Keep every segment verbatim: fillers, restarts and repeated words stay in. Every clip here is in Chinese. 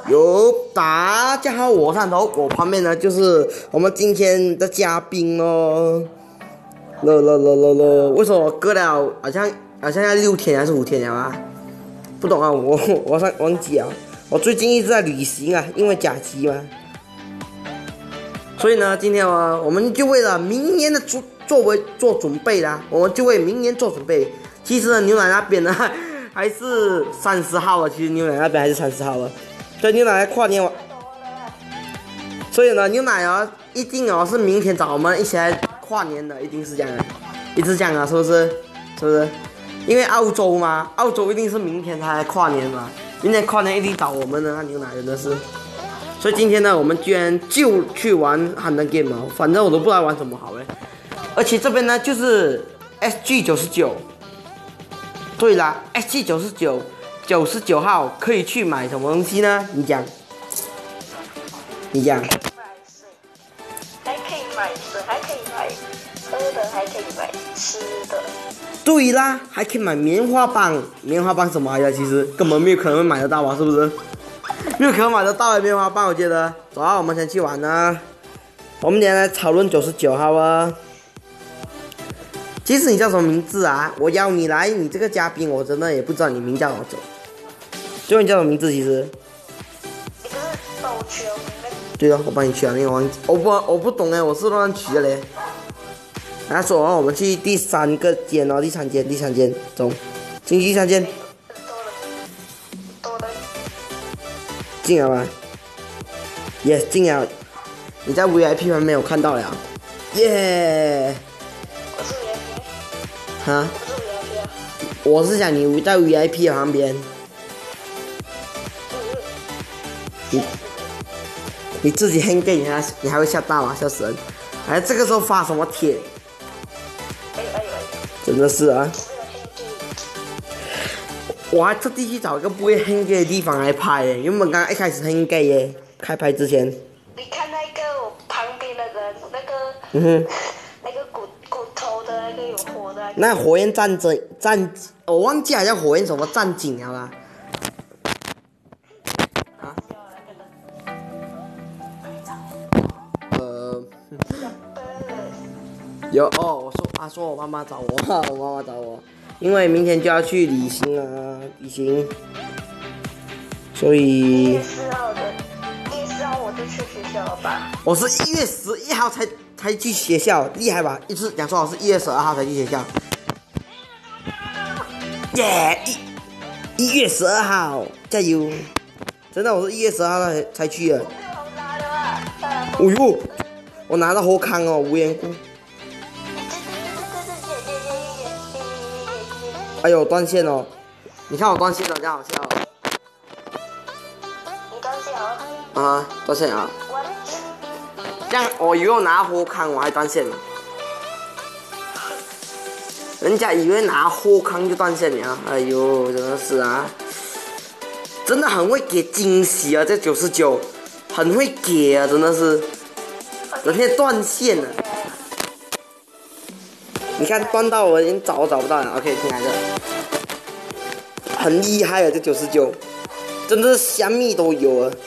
有大家好，我汕头，我旁边呢就是我们今天的嘉宾哦。了了了了了，为什么隔了好像好像要六天还是五天了啊？不懂啊，我我上忘记啊。我最近一直在旅行啊，因为假期嘛。所以呢，今天啊，我们就为了明年的作作为做准备啦，我们就为明年做准备。其实呢，牛奶那边呢还是三十号了，其实牛奶那边还是三十号了。所以牛奶跨年完，所以呢，牛奶啊，一定哦是明天找我们一起来跨年的，一定是这样的，一直这样啊，是不是？是不是？因为澳洲嘛，澳洲一定是明天才来跨年嘛，明天跨年一定找我们的那牛奶真的是。所以今天呢，我们居然就去玩汉登 game 哦，反正我都不知道玩什么好嘞。而且这边呢就是 S G 九十九，对啦 ，S G 九十九。九十九号可以去买什么东西呢？你讲，你讲。 还可以买水，还可以买喝的，还可以买吃的。 对啦，还可以买棉花棒，棉花棒什么呀？其实根本没有可能会买得到啊，是不是？没有可能买得到的棉花棒，我觉得。走啊，我们先去玩啊。我们今天来讨论九十九号啊。其实你叫什么名字啊？我邀你来，你这个嘉宾，我真的也不知道你名叫什么。就你叫什么名字？其实， 你不是帮我取了名字？ 对啊，我帮你取了名，我我不我不懂哎，我是乱取的嘞。来说啊，我们去第三个间哦，第三间，第三间，走，进去第三间。 多的。 进了吗 ？Yes， 进了。你在 V I P 旁边我看到了，耶、yeah ！ 我是 V I P。 哈？ 我是 V I P 啊。 我是想你在 V I P 旁边。你你自己 hang gay 你还你还会吓到啊，笑死人！哎，这个时候发什么帖？ 哎呦哎呦哎呦！ 真的是啊！我还特地去找一个不会 hang gay 的地方来拍耶，原本刚刚一开始 hang gay 耶，开拍之前。 你看那个我旁边的人，那个嗯哼， 那个骨骨头的那个有火的。 那火焰战争战，我忘记好像火焰什么战警了啦。有哦，我说他说我妈妈找我，我妈妈找我，因为明天就要去旅行啊，旅行，所以一月四号的，一月四号我就去学校了吧？ 我是一月十一号才才去学校，厉害吧？一次讲说我是一月十二号才去学校，耶、yeah, 一一月十二号，加油！真的，我是一月十二号才才去的。哎呦，我拿到好康哦，无缘故。哎呦，断线哦！你看我断线了，真好笑、哦。 你断线啊？ 啊，断线啊！这样我以为我拿货康，我还断线了。人家以为拿货康就断线了，哎呦，真的是啊！真的很会给惊喜啊，这九十九，很会给啊，真的是。整天断线了。你看断到我已经找都找不到了 ，OK， 进来的，很厉害啊，这九十九，真的是虾米都有啊。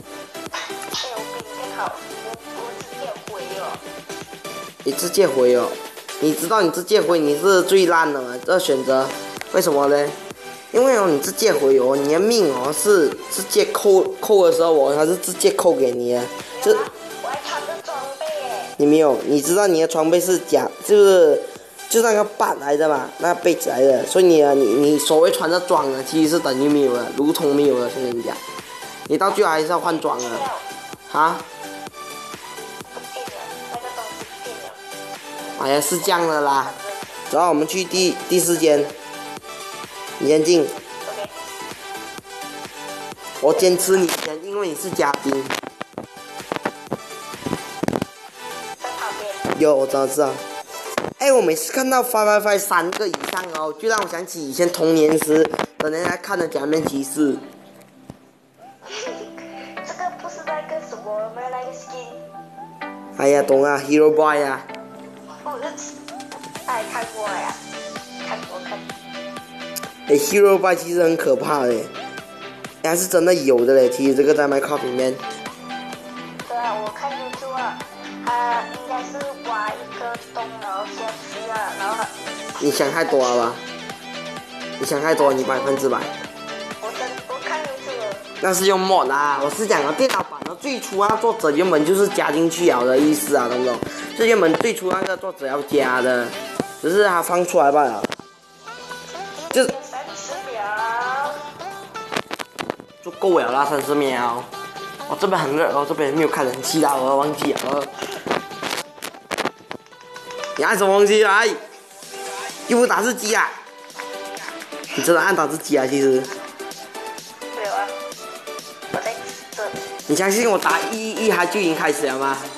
你直接回哦，你知道你直接回你是最烂的嘛？这选择，为什么呢？因为哦，你直接回哦，你的命哦是直接扣扣的时候哦，它是直接扣给你的，就。 我还穿着装备耶。 你没有，你知道你的装备是假，就是就是那个板来的嘛，那个被子来的，所以你啊，你你所谓穿着装的，其实是等于没有的，如同没有的，先跟你讲，你到最后还是要换装的，啊？哎呀，是这样的啦，走，我们去第第四间，你先进，我坚持你先，因为你是嘉宾。有，我知道知道。哎，我每次看到发发发三个以上哦，就让我想起以前童年时等人家看的假面骑士。 这个不是那个什么吗？那个 skin。 哎呀，懂啊 ，Hero Boy 啊。 我就哎看过呀，看过看。 哎 ，Hero Boy 其实很可怕的。 还是真的有的嘞。其实这个在 Minecraft 里面。 对啊，我看 YouTube 啊，他应该是挖一个洞，然后下去啊，然后他。 你想太多了吧？你想太多，你百分之百。 我真我看 YouTube 了。 那是用 mod 啦，我是讲的电脑版的最初啊，作者原本就是加进去了的意思啊，懂不懂？是原本最初那个作者要加的，只是他放出来罢了。就三十秒。 就够了啦，三十秒。哦，这边很热哦，这边没有开冷气啦，我忘记了。你按什么东西来？又不打字机啊？你真的按打字机啊？其实。 没有啊，我在这。 你相信我打一一它就已经开始了吗？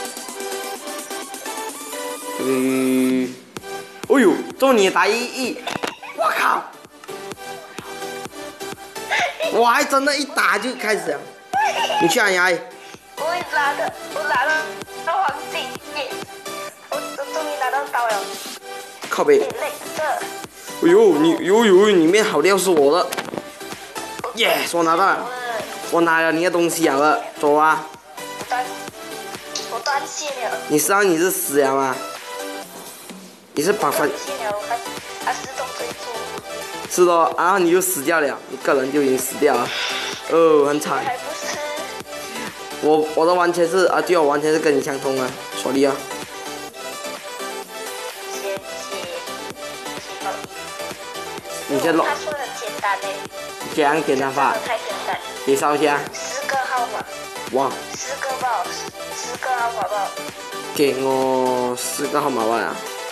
嗯，哎呦，这么你打一一，我靠！我还真的一打就开始了。你去哪里？ 我拿的，我拿到到黄金耶！我我终于拿到刀了。 靠背。哎呦，你呦呦，里面好料是我的。耶，我拿到了，我拿了你的东西好了，走啊！ 断，我断线了。 你知道你是死了吗？你是把分。 断线了，它它自动退出。 是的，然后你就死掉了，你个人就已经死掉了，哦，很惨。 还不是。 我我的完全是啊，对，我完全是跟你相通啊，所以啊。 谢谢。 你先弄。 他说的简单嘞。 这样简单法。 太简单。 介绍一下。 十个号码。 哇。 十个吧，十个号码吧。 给我十个号码吧啊。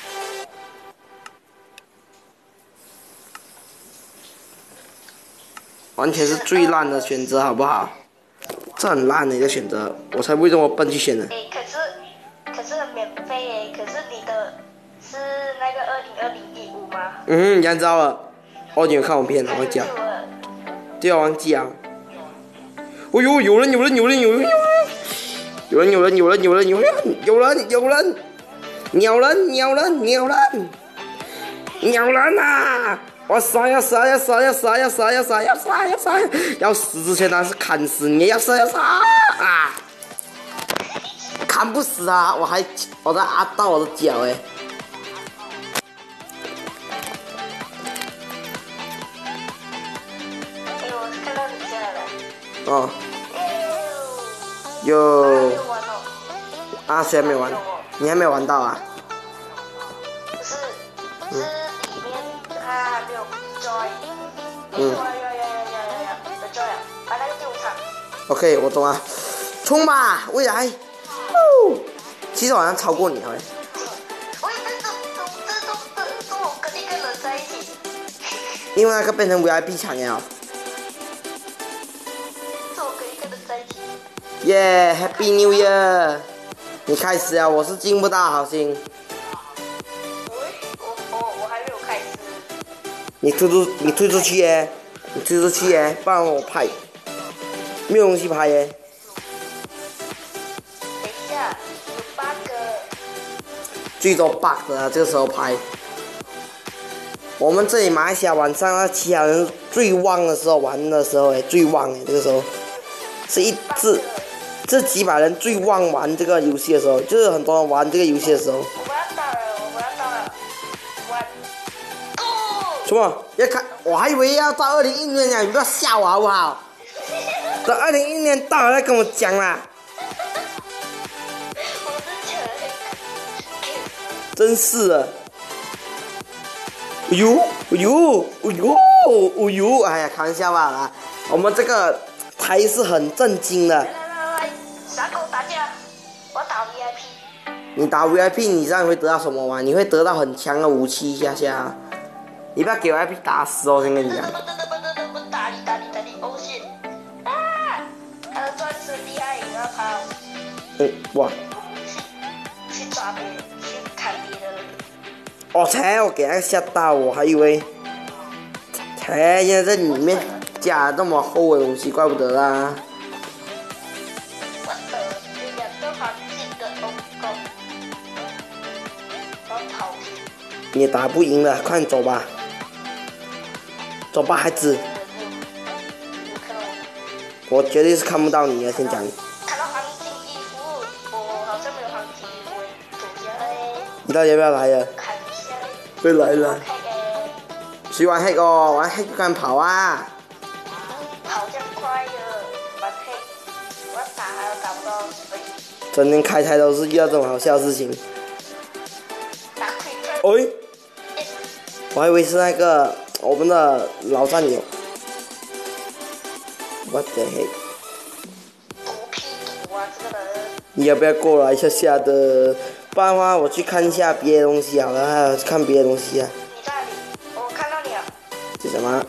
完全是最烂的选择，好不好？这很烂的一个选择，我才不会这么笨去选呢。 哎，可是可是很免费哎，可是你的是那个二零二零一五吗？ 嗯，你知道了。哦，你有看我片，我讲。对啊，忘记啊。哦呦，有人有人有人有人有人有人有人有人有人有人有人，鸟人鸟人鸟人鸟人啊！我杀要杀要杀要杀要杀要杀要杀要杀，要死之前当然是砍死你，要杀要杀啊！砍不死啊，我还我在压到我的脚哎。 哎，我看到你下来了。 哦。 有。 啊，谁还没玩？你还没玩到啊？ 是是里面他还没有 join。嗯。有有有有有有有 join 了，把那个丢场。 OK， 我懂了，冲吧，未来！其实好像超过你了。 喂，这这这这这这我跟一个人在一起。 因为那个变成 V I P 场了。 这我跟一个人在一起。 耶 ，Happy New Year！ 你开始啊，我是进不到，好心。 我我我我还没有开始。 你退出，你退出去耶！你退出去耶，不然我拍。没有东西拍耶。 等一下，有八个。 最多 bug 的、啊，这个时候拍。我们这里马来西亚晚上那其他人最旺的时候玩的时候哎，最旺哎，这个时候是一次。这几百人最旺玩这个游戏的时候，就是很多人玩这个游戏的时候。 我要到了，我要到了，玩。 什么？要看？我还以为要到二零一零年呢，你不要吓我好不好？等二零一零年到了再跟我讲啦。真是的。哎呦，哎呦，哎呦，哎呦！哎呀，开玩笑吧啦，我们这个台是很震惊的。 傻狗打架，我打 V I P。 你打 V I P， 你知道你会得到什么吗？你会得到很强的武器下下。你不要给 V I P 打死哦！我先跟你讲。 我打你打你打你！哦shit！啊，他的钻石厉害，你要跑。 嗯，哇。 去抓别人，去砍别人。 哦，才我给他吓到，我还以为。才现在在里面加这么厚的东西，怪不得啦。你打不赢了，快点走吧，走吧，孩子。 我绝对是看不到你的，先讲。 看到黄金衣服，我好像没有黄金衣服，走下来。 你到底要不要来呀？ 看一下。 会来了。谁玩黑哦？玩黑干跑啊！ 跑这样快的，玩黑，我打还要打不到水。 整天开台都是遇到这种好笑的事情。 打亏亏。 哎，我还以为是那个我们的老战友。What the heck？ 毒屁毒啊，这个人。 你要不要过来一下下的？不然的话，我去看一下别的东西好了，还有看别的东西啊。 你在哪里？我看到你了。 这什么？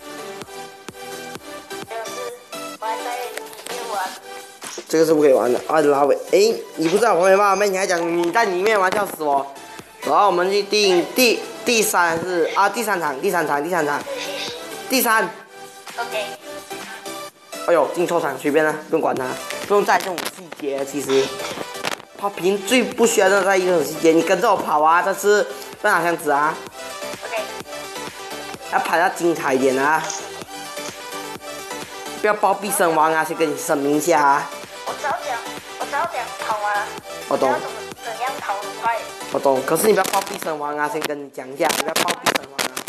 就是我还在里面玩。 这个是不可以玩的啊！拉尾，哎，你不知道旁边吗？妹，你还讲你在里面玩，笑死我！然后我们去第第第三是啊，第三场，第三场，第三场，第三。 OK。 哎呦，进错场，随便啦，不用管它，不用在意这种细节。其实，跑平最不需要在意这种细节，你跟着我跑啊，这次不拿箱子啊。 OK。 要跑要精彩一点啊！不要暴毙身亡啊！先跟你声明一下啊。 我知道讲，我知道讲跑啊。 我懂。 怎么怎样跑很快？ 我懂，可是你不要暴毙身亡啊！先跟你讲一下，你不要暴毙身亡啊！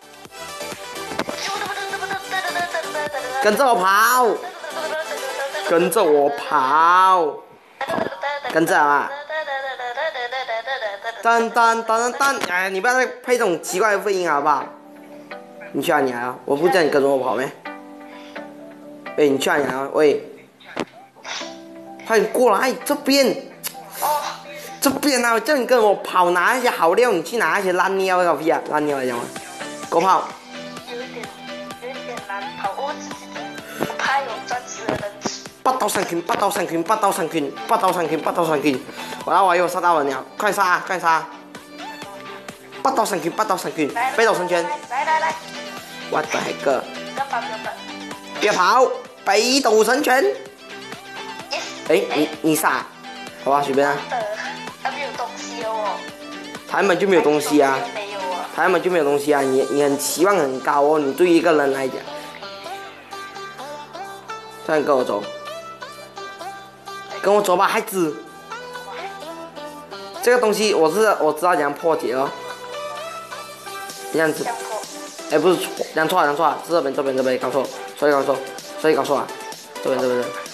跟着我跑，跟着我跑，跟着啊！噔噔噔噔噔！哎，你不要再配这种奇怪的配音好不好？你去哪里啊？我不叫你跟着我跑咩？喂，你去哪里啊？喂，快点过来这边！这边啊！我叫你跟我跑，拿一些好料，你去拿一些烂料，搞屁啊！烂料来讲嘛，给我跑！ 有一点，有一点难跑，我自己怕有专职的人。 八刀三拳，八刀三拳，八刀三拳，八刀三拳，八刀三拳！我来，我又杀到人了，快杀，快杀！八刀三拳，八刀三拳，北斗神拳！ 来来来！ 我的黑哥！ 不要跑，不要跑！ 别跑！北斗神拳！哎，你你杀？好吧，随便啊。 他没有东西哦。 他根本就没有东西啊。 没有啊。 他根本就没有东西啊！你你很期望很高哦，你对一个人来讲。这样跟我走。跟我走吧，孩子。这个东西我是我知道怎样破解哦。这样子。哎，不是错，讲错了，讲错了，是这边这边这边搞错，所以搞错，所以搞错啊，这边这边这边。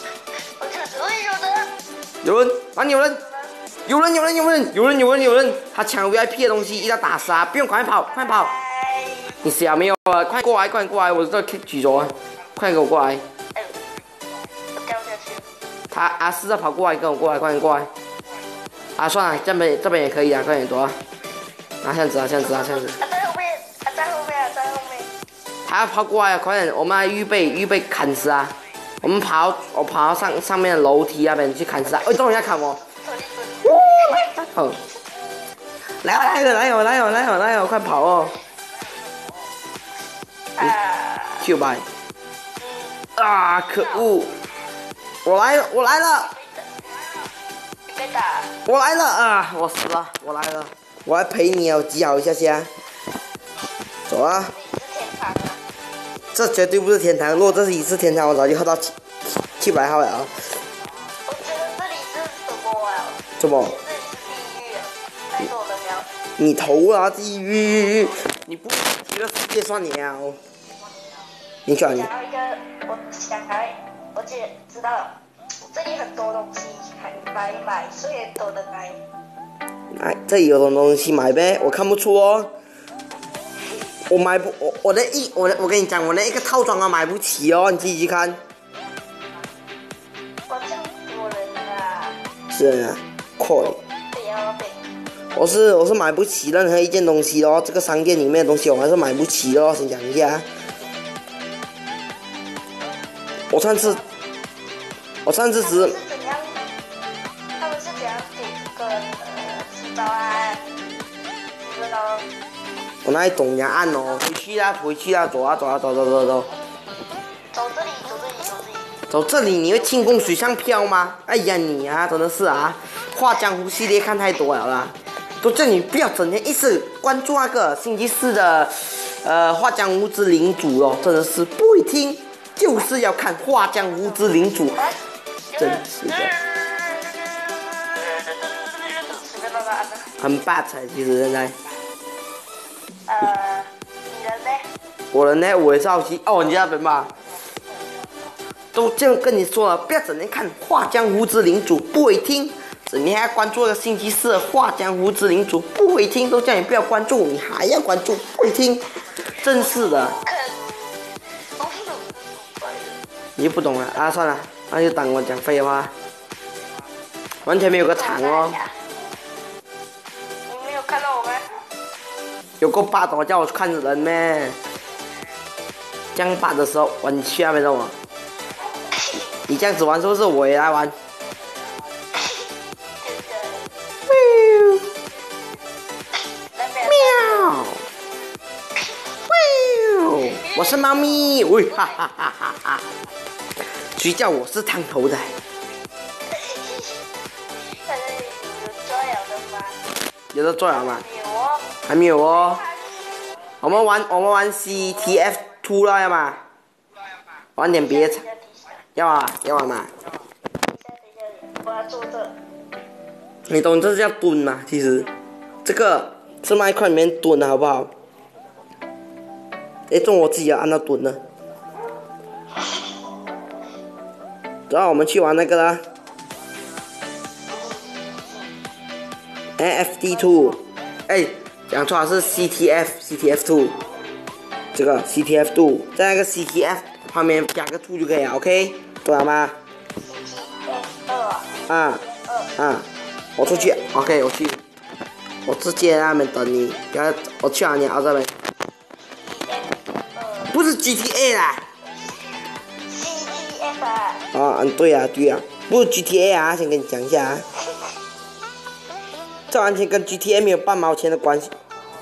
有人，哪里有人？有人有人有人有人有人有人，他抢 V I P 的东西，一定要打死啊！不用，快跑，快跑！你死啊没有啊？快过来，快点过来！我这 kick 举着啊，快给我过来！ 哎，我掉下去。 他啊，试着跑过来，跟我过来，快点过来！啊，算了，这边这边也可以啊，快点走啊！拿箱子啊，箱子啊，箱子。 啊，在后面，啊，在后面，啊，在后面。 他要跑过来，快点！我们来预备预备砍死啊！我们跑，我跑到上上面的楼梯那边去砍死啊！哎，终于要砍我！哦，来哦来哦来哦来哦来哦来哦，快跑哦！Q 吧！啊，可恶！我来了，我来了！ 被打！ 我来了啊！我死了，我来了！我来陪你哦，挤好一下下。走啊！这绝对不是天堂，如果这是一次天堂，我早就喝到七七百号了啊！ 我觉得这里是什么啊？ 怎么？ 这里是地狱，太多人了。 你投啊地狱！你不极乐世界算你啊！你选你。 想要一个，我想来，我姐知道了，这里很多东西可以买买，所以很多人来。 哎，这里有什么东西买呗？我看不出哦。我买不，我我的一我的我跟你讲，我连一个套装都买不起哦，你自己去看。 哇，这么多人啊！ 是啊，快！ 对呀，对。 我是我是买不起任何一件东西哦，这个商店里面的东西我还是买不起哦，先讲一下。我上次，我上次只。 他们是怎样给这个呃执照啊？你知道？ 我哪里懂人家按哦？回去啦，回去啦，走啊走啊走走走走。 走这里，走这里，走这里。 走这里，你会轻功水上漂吗？哎呀你啊，真的是啊，画江湖系列看太多了啦。都叫你不要整天一直关注那个星期四的呃画江湖之领主哦，真的是不会听。 就是要看画江湖之领主，真是的，很霸才其实现在。 呃，你人呢？ 我人呢，我也是好奇哦，你那边吧，都这样跟你说了，不要整天看画江湖之领主，不会听。你还要关注个星期四的画江湖之领主，不会听，都叫你不要关注，你还要关注，不会听，真是的。你就不懂了啊？算了，那就当我讲废话，完全没有个场哦。 你没有看到我吗？ 有够霸道，叫我看着人咩？这样霸的时候，我你去那边让我，你这样子玩是不是我也来玩？喵！我是猫咪，喂哈哈哈哈哈！谁叫我是烫头的？有的做了吗？还没有哦。我们玩我们玩 C T F 二了要吗？玩点别的，要啊要玩嘛？ 我要做这。 你懂这叫蹲吗？其实这个是麦块里面蹲的好不好？哎，中我自己要按到蹲了。然后我们去玩那个啦 ，N F D 二，哎，讲错了是 C T F C T F 二，这个 C T F 二，在那个 C T F 旁边加个二就可以了 ，OK， 懂了吗？啊啊，我出去 ，OK， 我去，我直接在那边等你，然后我去哪里啊？这边，不是 G T A 啦。啊，嗯，对啊，对啊，不是 G T A 啊，先跟你讲一下啊，这完全跟 G T A 没有半毛钱的关系。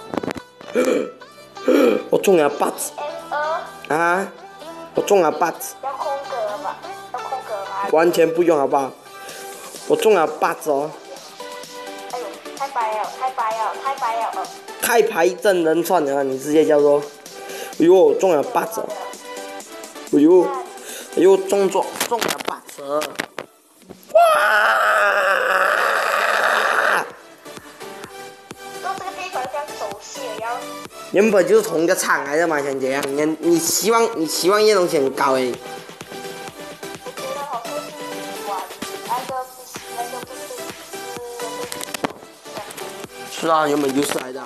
我中了八子啊！我中了八子。 要空格吧？要空格吗？ 完全不用好不好？我中了八子哦。 哎呦，太白了，太白了，太白了！ 开牌真人算了，你直接叫做。哎呦，中了八子！哎呦，哎呦，中中中了八子！哇！ 做这个地方像手戏一样。 原本就是同一个厂来的嘛，像这样，你你希望你希望叶东西很高诶。 我觉得好像是玩那个不是那个不是是。 是啊，原本就是来的。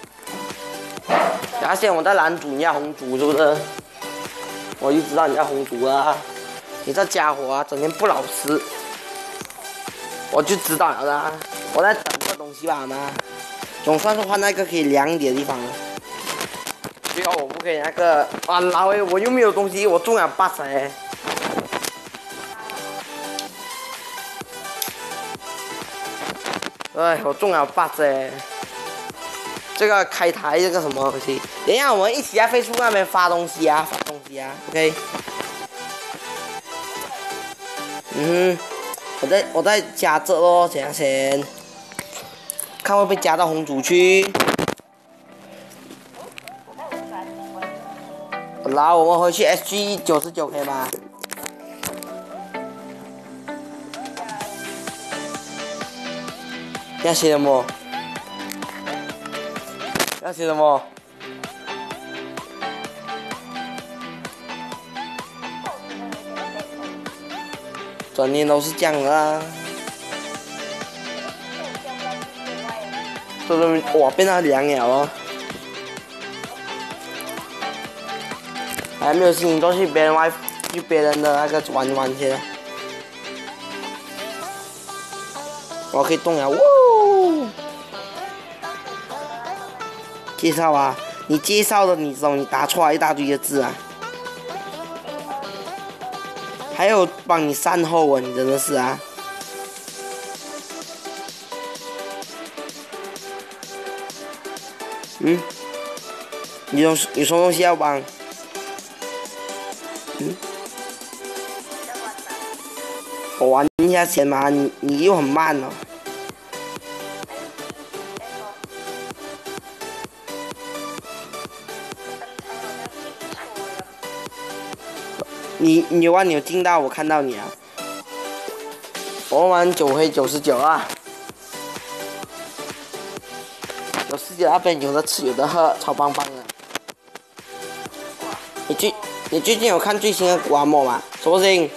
然后现在我在蓝组，你要红组是不是？我就知道你要红组啊！你这家伙啊，整天不老实，我就知道了啦。我在等个东西吧嘛，总算是换那个可以凉一点的地方了。最后我不可以那个啊，老诶，我又没有东西，我中了八十哎。哎，我中了八十哎。这个开台这个什么东西？等一下我们一起在飞书那边发东西啊，发东西啊 ，OK。嗯，我在我在加这咯，这样先，看会不会加到红组去。然后我们回去 S G 九十九可以吗？要写什么？要写什么？整天都是这样的啊！这都哇变得凉了哦！还没有心情，都去别人外去别人的那个玩玩去了。我可以动了，呜！介绍啊，你介绍的你懂，你打出来一大堆的字啊，还有帮你善后啊，你真的是啊。嗯，你有有什么东西要帮？嗯，我玩一下先嘛，你你又很慢哦。 你你有啊？你有进到我看到你啊！我玩九黑九十九啊！有世界那边有的吃有的喝，超棒棒的。你最你最近有看最新的古阿莫吗？什么事情？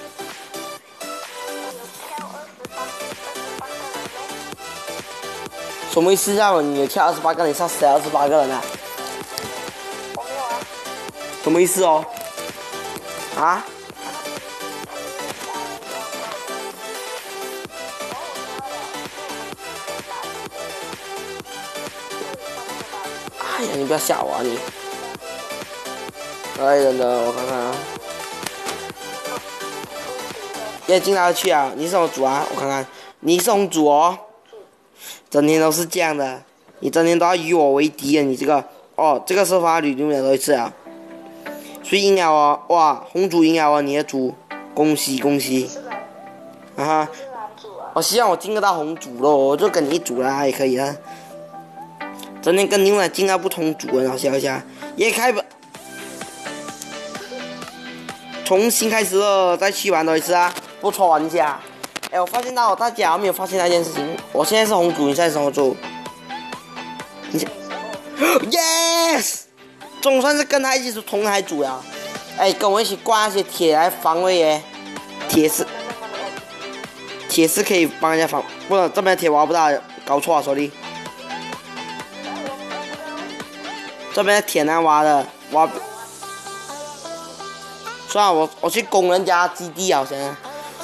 什么意思啊？你有跳二十八个人，杀死二十八个人啊？ 我没有啊。 什么意思哦？啊？哎呀，你不要吓我啊你！哎，等等，我看看啊。也进来去啊？你是什么组啊？我看看，你是红组哦。整天都是这样的，你整天都要以我为敌啊！你这个，哦，这个设法捋永远都一次啊。所以赢了哦，哇，红组赢了哦，你的组，恭喜恭喜！啊哈，我希望我进得到红组咯，我就跟你一组啦，也可以啊。整天跟牛奶进到不同组，很好笑一下。也开吧，重新开始了，再去玩多一次啊！不错，玩家。哎，我发现到大家有没有发现那件事情？我现在是红组，你现在是什么组？你，yes， 总算是跟他一起是同台组呀！哎，跟我一起挂那些铁来防卫耶，铁是铁是可以帮人家防，不能这边铁挖不到，搞错了，手里。这边铁难挖的，挖。算了，我我去攻人家基地好像。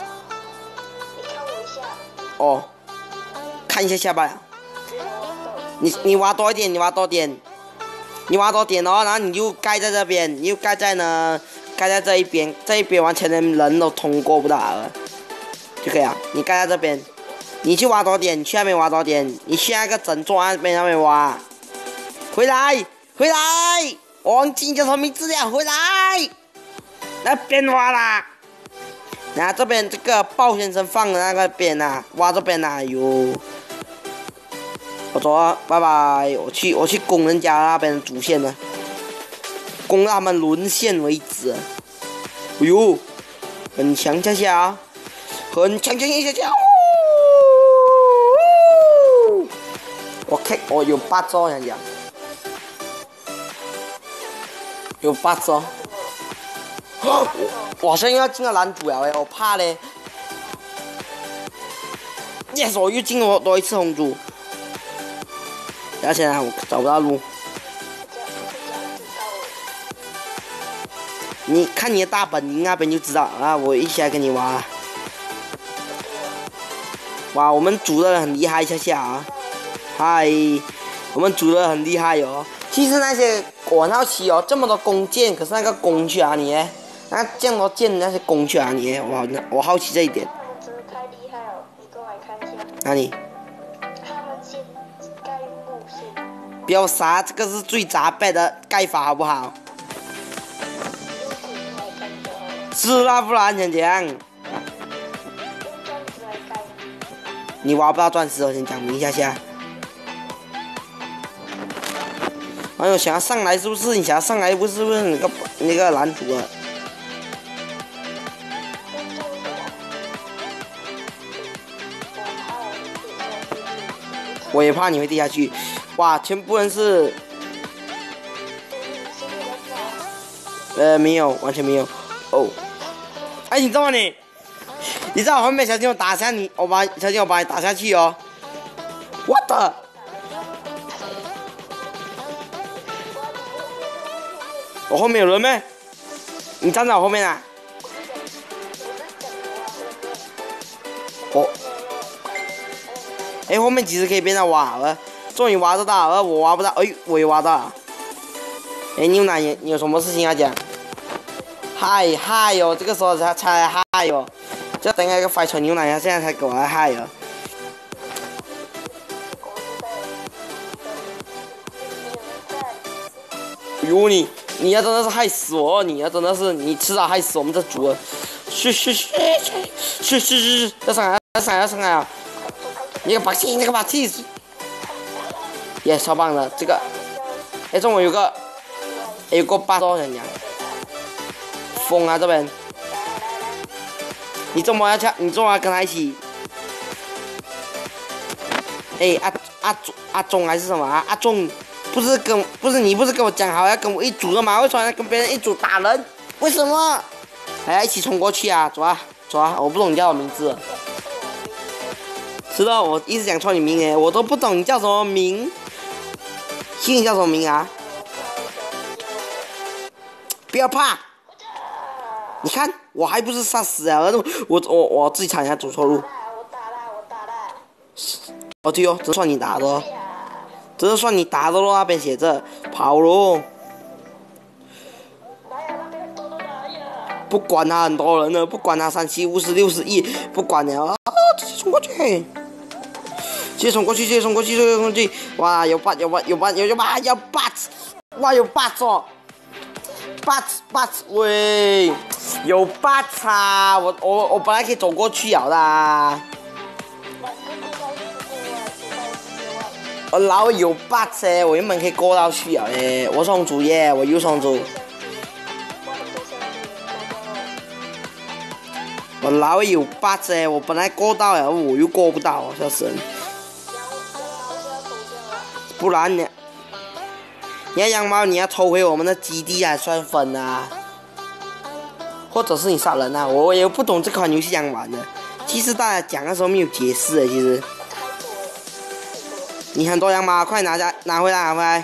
哦，看一下下吧。你你挖多一点，你挖多点，你挖多点哦，然后你就盖在这边，你就盖在呢，盖在这一边，这一边完全连人都通过不到了，就可以了。你盖在这边，你去挖多点，你去那边挖多点，你去那个整座那边那边挖。回来，回来，我忘记叫什么名字了，回来，那边挖啦。然后这边这个鲍先生放的那个边啊，挖这边啊，哟，我走了，拜拜，我去我去攻人家那边的主线了，攻到他们沦陷为止。哎呦，很强下下啊，很强强下下，我看我有八招想讲，有八招。我好像又要进了蓝组了哎，我怕嘞。yes， 我又进了多一次红组。而且呢，我找不到路。你看你的大本营那边就知道啊，我一起来跟你玩。哇，我们组的人很厉害，下下啊！嗨，我们组的很厉害哦。其实那些我很好奇哦，这么多弓箭，可是那个弓去哪里呢？那这样多箭那些弓去哪里？我我好奇这一点。 他们真的太厉害了，你跟我来看一下。 哪里？ 他们先盖木先。 不要杀，这个是最杂败的盖法，好不好？是啦，不然讲讲。你挖不到钻石，我先讲明一下下。哎呦，想要上来是不是？你想要上来不是不是那个那个男主啊？我也怕你会掉下去。哇，全部人是，呃，没有，完全没有。哦，哎，你知道吗你？你知道我后面小心我打下你，我把小心我把你打下去哦。What the？我后面有人没？你站在我后面啊！我，哎，后面其实可以变成挖了，终于挖得到了，我挖不到，哎，我也挖到了。哎，牛奶，你有什么事情要讲？嗨嗨哟，这个时候才才来嗨哟，就等下一个快船牛奶，现在才给我来嗨哟。哟你！你要真的是害死我！你要真的是你迟早害死我们这组了！去去去去去去！要上来要上来要上来啊！你个把气，你个把气死！耶，超棒的这个！哎，中午有个，有个八招人家，疯啊这边！ 你怎么要跳？你怎么要跟他一起？哎，阿阿忠阿忠还是什么啊？阿忠不是跟不是你不是跟我讲好要跟我一组的吗？为什么要跟别人一组打人？为什么？还要一起冲过去啊！走啊走啊！我不懂你叫我名字。知道我一直讲错你名哎，我都不懂你叫什么名。心里叫什么名啊？不要怕，你看我还不是杀死啊！我我我自己差点走错路。哦对哦，这算你打的哦，这是算你打的咯，那边写着跑咯。不管他很多人了，不管他三七五十六十亿，不管了啊！直接冲过去，直接冲过去，直接冲过去，直接冲过去！哇，有八有八有八有有八有八，哇有八哦！八八喂，有八啊！我我我本来可以走过去了的。我老有八噻，我原本可以过到去了诶，我双主耶，我右双主。我老有八噻，我本来过到了，我又过不到，笑死人。不然呢？你要羊毛，你要偷回我们的基地啊，算分啊，或者是你杀人啊，我也不懂这款游戏怎样玩的。其实大家讲的时候没有解释诶，其实。你很多羊毛，快拿下，拿回来，拿回来。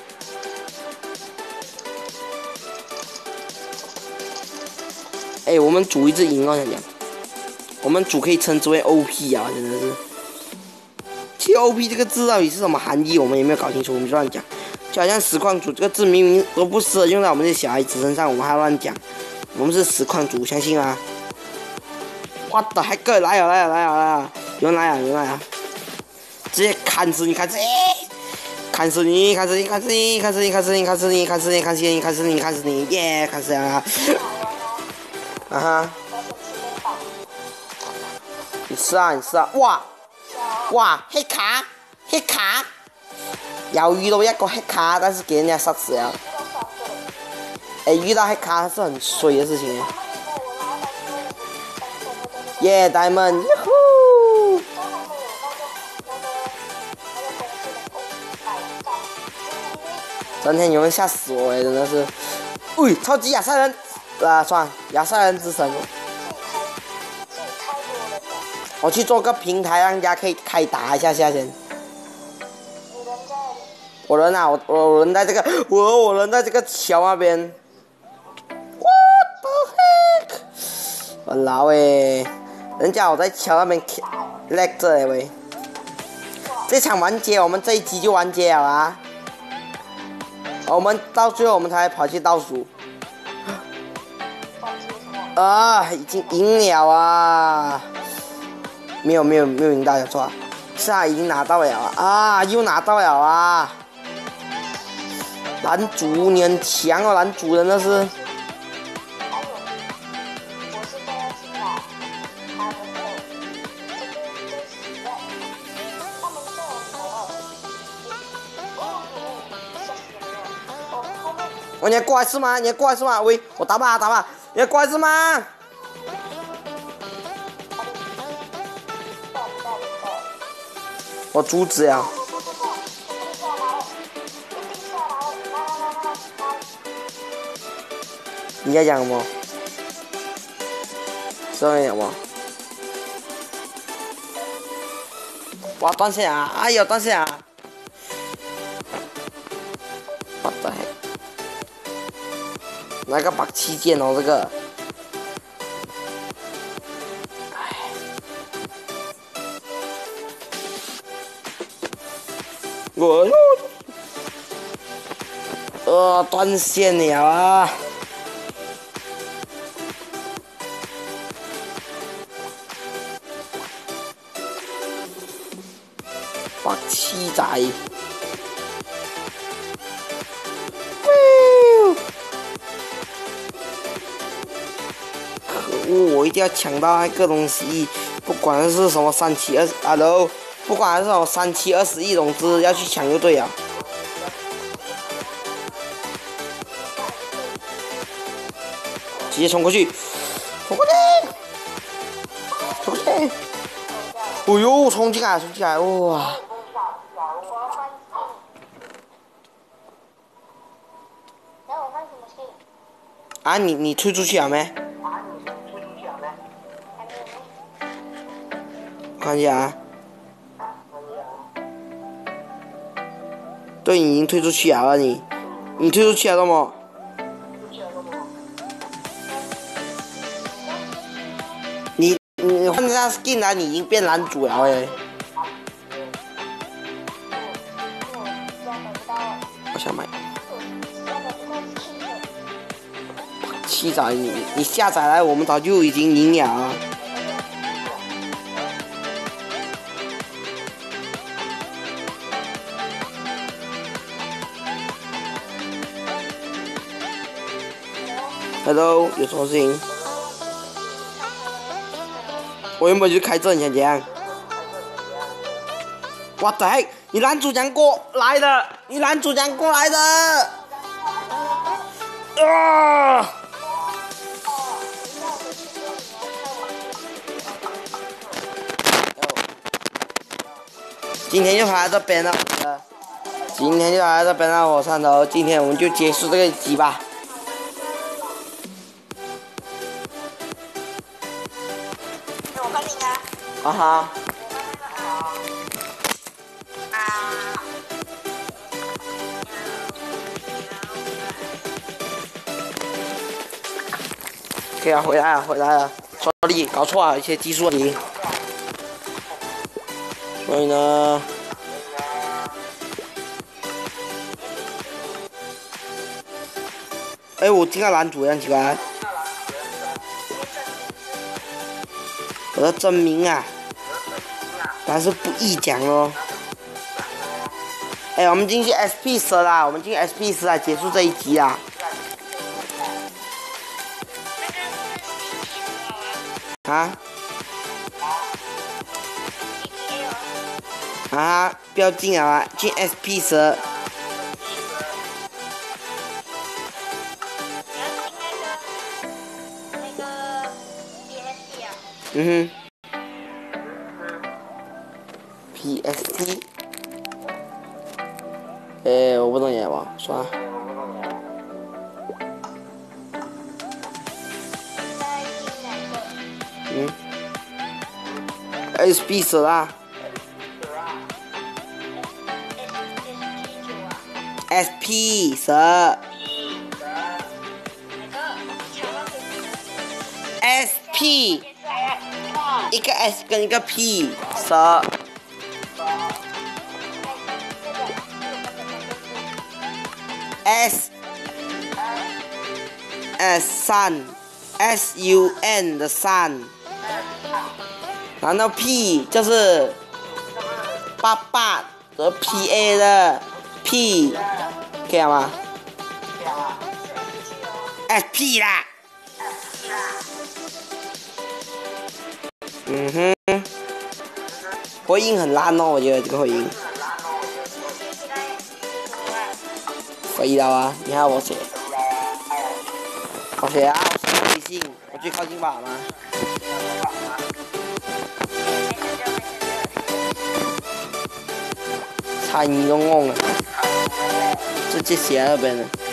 哎，我们组一直赢哦，想讲，我们组可以称之为 O P 啊，真的是。其实 O P 这个字到底是什么含义，我们也没有搞清楚，我们就乱讲。就好像实况组这个字明明都不适合用在我们这些小孩子身上，我们还乱讲。我们是实况组，相信吗？我的还个来了来了来了来了，有人来啊有人来啊！直接砍死你，砍死你，砍死你，砍死你，砍死你，砍死你，砍死你，砍死你，砍死你，砍死你，砍死你，砍死你，耶，砍死啊！啊哈！你吃啊，你吃啊！哇哇，黑卡黑卡，又遇到一個黑卡，但是給人家殺死了。哎，遇到黑卡是很衰的事情。耶，大門，哟呼！昨天有人吓死我哎，真的是，喂，超级亚赛人，啊，算了，亚赛人之神。我去做个平台，让人家可以开打一下下先。我人啊，我我人在这个，我我人在这个桥那边。What the heck！ 我老诶，人家我在桥那边 lag 着诶喂。这场完结，我们这一集就完结了啊。我们到最后我们才跑去倒数。啊，已经赢了啊！没有没有没有赢到，有错，是啊，已经拿到了啊，又拿到了啊！男主你很强哦，男主真的是。我、哦、你要过来是吗？你要过来是吗？喂，我打吧打吧，你要过来是吗？我阻止了。你在讲什么？上面有吗？哇，断线啊！哎呦，断线啊！我的嘿，那个把七剑哦，这个。我呃断线了啊！把七仔，可恶！我一定要抢到那个东西，不管是什么三七二啊都。不管是什么三七二十亿融资，要去抢就对了。直接冲过去，冲过去！ 哦呦，冲进来，冲进来，哇！啊，你你退出去了没？看一下啊。对，你已经退出去了你，你退出去了吗？你你换下 skin 来，你已经变男主了诶。我想买。七载你你下载来，我们早就已经赢了。Hello， 有什么事情？我原本就开正，想怎样？我的嘿，你男主讲过来的，你男主讲过来的。啊！今天就跑到这边了，今天就跑到这边了，火山头，今天我们就结束这个集吧。啊哈！可以啊，回来了，回来了。sorry， 搞错了，一些技术问题。所以呢，哎，我听到男主很奇怪。我的真名啊，但是不易讲哦。哎，我们进去 S P 十啦，我们进 S P 十来结束这一集啊。啊？啊！不要进啊，进 S P 十。嗯哼 ，P S P， 哎，我不懂演吧，算了。嗯 ，S P 十啦 ，S P 十 ，S P。一个 S 跟一个 P， 十 S S sun S U N 的 sun， 然后 P 就是爸爸和 P A 的 P， 可以吗 ？S P 啦。嗯哼，回音很烂哦，我觉得这个回音。可以了啊，你看我写，我写啊，我写微信，我最靠近吧吗？差你都懵了，直接写那边了。